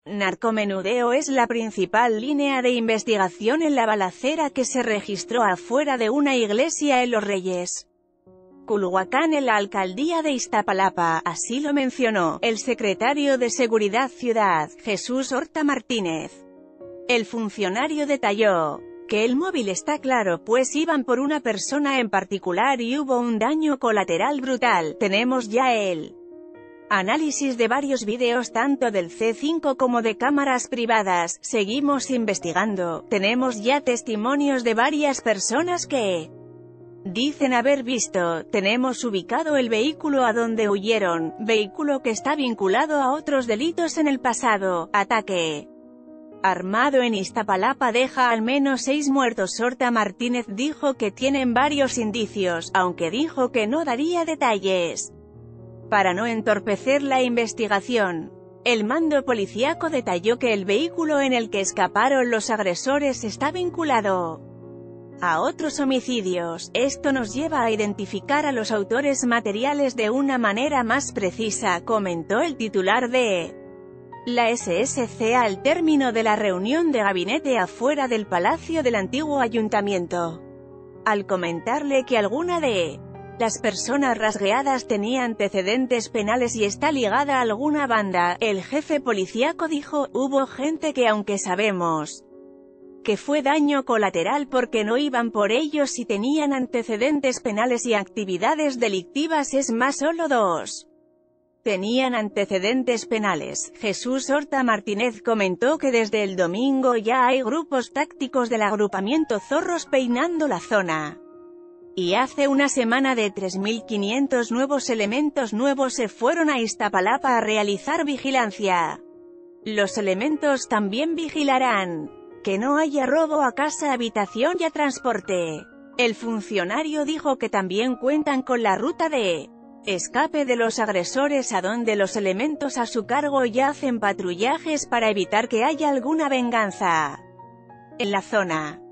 Narcomenudeo es la principal línea de investigación en la balacera que se registró afuera de una iglesia en Los Reyes, Culhuacán, en la alcaldía de Iztapalapa. Así lo mencionó el secretario de Seguridad Ciudad, Jesús Horta Martínez. El funcionario detalló que el móvil está claro, pues iban por una persona en particular y hubo un daño colateral brutal. Tenemos ya el análisis de varios vídeos tanto del C5 como de cámaras privadas, seguimos investigando, tenemos ya testimonios de varias personas que dicen haber visto, tenemos ubicado el vehículo a donde huyeron, vehículo que está vinculado a otros delitos en el pasado, ataque armado en Iztapalapa deja al menos 6 muertos. Horta Martínez dijo que tienen varios indicios, aunque dijo que no daría detalles para no entorpecer la investigación. El mando policíaco detalló que el vehículo en el que escaparon los agresores está vinculado a otros homicidios. Esto nos lleva a identificar a los autores materiales de una manera más precisa, comentó el titular de la SSC al término de la reunión de gabinete afuera del Palacio del antiguo ayuntamiento. Al comentarle que alguna de las personas rasgueadas tenía antecedentes penales y está ligada a alguna banda, el jefe policíaco dijo, hubo gente que aunque sabemos que fue daño colateral porque no iban por ellos y tenían antecedentes penales y actividades delictivas, es más, solo 2 tenían antecedentes penales. Jesús Horta Martínez comentó que desde el domingo ya hay grupos tácticos del agrupamiento Zorros peinando la zona. Y hace una semana de 3.500 nuevos elementos nuevos se fueron a Iztapalapa a realizar vigilancia. Los elementos también vigilarán que no haya robo a casa, habitación y a transporte. El funcionario dijo que también cuentan con la ruta de escape de los agresores, a donde los elementos a su cargo ya hacen patrullajes para evitar que haya alguna venganza en la zona.